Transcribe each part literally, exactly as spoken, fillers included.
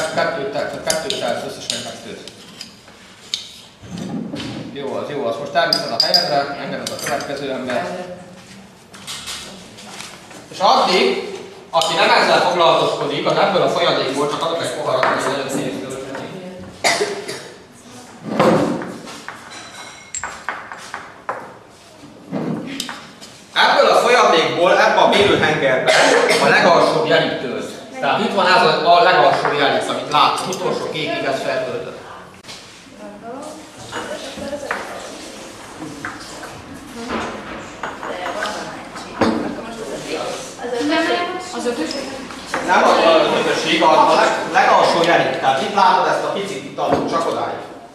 kettőt, kettőt telsz, összesen kettőt. Jó az, jó az. Most elviszed a helyedre, engeded a következő embert. És addig, aki nem ezzel foglalkozkodik, az ebből a folyadékból, csak adok egy poharat, hogy nagyon szép tölteni. Ebből a folyadékból, ebbe a mérőhengerbe a legalsóbb jelit tölt. Tehát itt van ez a, a legalsó jelit, amit látsz, az utolsó kékig ezt feltöltött. Az ötösség? Nem az az ötösség, a leg, legalsó jelit. Tehát itt látod ezt a picit itt alul, csak odáig.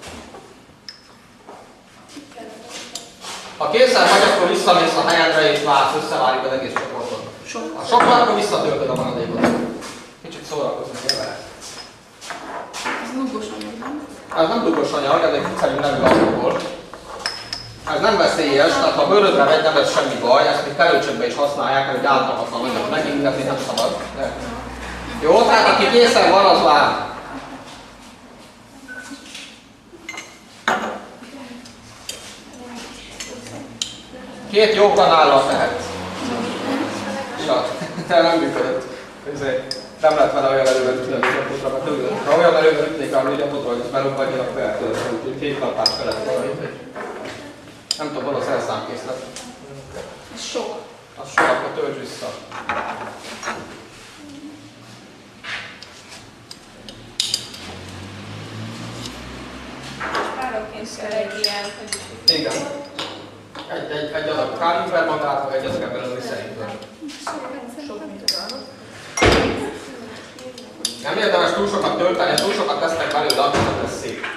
Ha kézzel vagy, akkor visszamész a helyedre és vársz, összevárjuk az egész csoportot. Ha sok van, akkor visszatöltöd a maradékot. Kicsit szórakozni kell vele. Ez dugos anyag, nem? Ez nem dugos anyag, ez egy kicserű nevű alkohol. Ez nem veszélyes, tehát ha bőrödre megy, nem lesz semmi baj, ezt még felőcsökbe is használják, hogy átadhatna nagyot megint, de nem szabad. De. Jó, tehát aki készen van, az vár. Két jogban állal tehet. Ja, nem működött. Nem lehet vele olyan erővel ütni a videópotra, mert tőle. Ha olyan erővel ütnék a videópotra, hogy ezt berobbanjanak feltől, úgyhogy két kalpás felett valami. Nem tudom, hol a szerszámkészlet. Ez sok. Az sok, akkor töltsd vissza. Páraként kell egy ilyen... Igen. Egy, egy, egy adag káliumper magát, vagy egyet kell belőle szerintem. Sok, mint az állat. Nem érdemes túl sokat tölteni, ha túl sokat tesznek belőle, akkor nem lesz szép.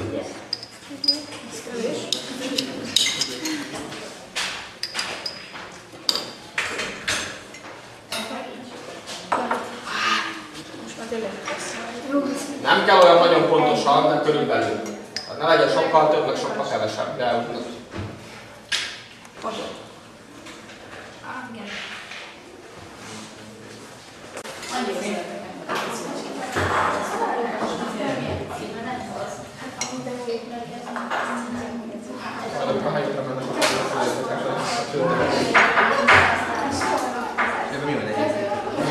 Nem kell olyan nagyon pontosan, de körülbelül. Hát ne legyen sokkal több, meg sokkal kevesebb, de úgy. A helyükre mennek a mi van egyébként?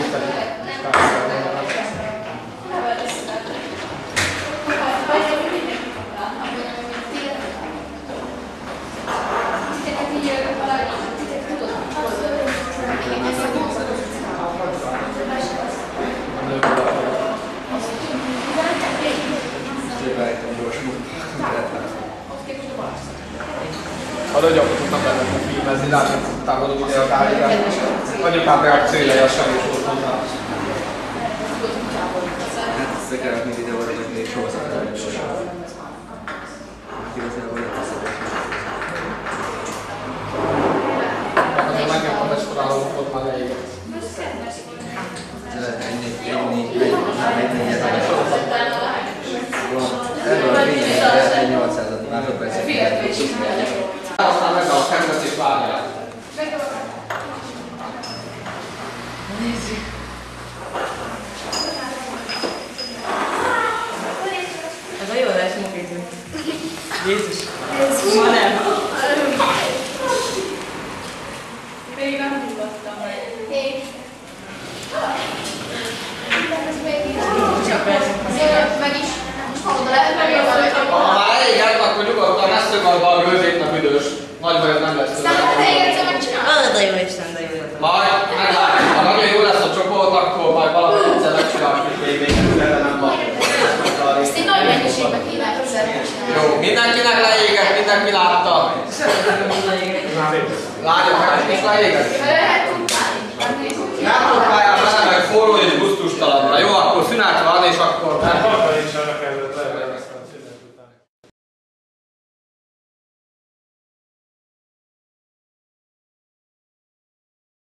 A nagyokat tudtam benne filmezni, látni támadó videót állítani. Anyukám reakciója a semmi volt hozzá. Hát ezt kell rakni videóra, hogy még sorozatra vagy sorozatra. Igazából lehet ezt a Azért megnyomtam ezt a rálókot, már leégett. egy négyet ebből a fényre egy nyolcszázat másodpercet. Aztán meg a kezdet és várják. Nézzük. Ez a jó lesz mokítő. Jézus. Jézus. Ma nem. Még nem hallottam meg. Én. Csak persze. Meg is. Hallod, lehet meg jobban. Ha már elégett, akkor nyugodtan ne szögald a gőzét, nem üdös. Nagy baj, nem lesz. Aztán te érzem, hogy csinálod. De jó Isten, de jó. Majd meglátjuk, ha nagyon jó lesz a csoport, akkor majd valami egyszer megcsináljuk, és még végül erre nem van. Ezt én nagy mennyiségben kívánok szerint. Jó, mindenkinek leégett, mindenki látta. Lányok, is leégett? Lehet tudni. Nem tudtál, bele meg forró és